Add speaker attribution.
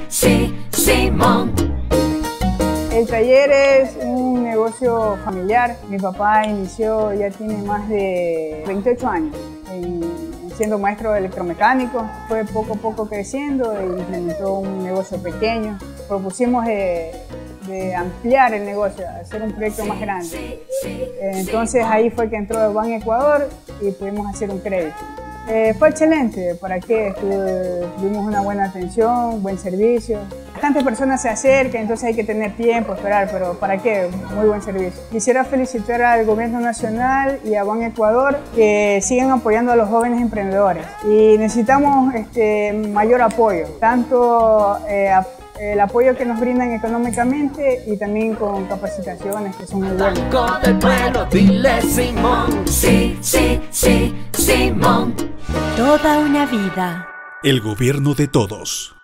Speaker 1: Simón.
Speaker 2: El taller es un negocio familiar. Mi papá inició, ya tiene más de 28 años, siendo maestro de electromecánico. Fue poco a poco creciendo e implementó un negocio pequeño. Propusimos de ampliar el negocio, hacer un proyecto más grande. Entonces ahí fue que entró el Ban Ecuador y pudimos hacer un crédito. Fue excelente, ¿para qué? Tuvimos una buena atención, buen servicio. Bastantes personas se acercan, entonces hay que tener tiempo, esperar, pero ¿para qué? Muy buen servicio. Quisiera felicitar al Gobierno Nacional y a Ban Ecuador que siguen apoyando a los jóvenes emprendedores. Y necesitamos mayor apoyo, tanto el apoyo que nos brindan económicamente y también con capacitaciones que son muy buenas.
Speaker 1: Banco del Pueblo, dile Simón. Simón.
Speaker 3: Toda una vida.
Speaker 4: El gobierno de todos.